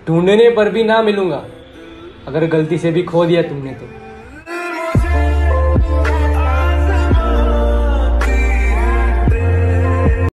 ढूंढने पर भी ना मिलूंगा, अगर गलती से भी खो दिया तुमने तो।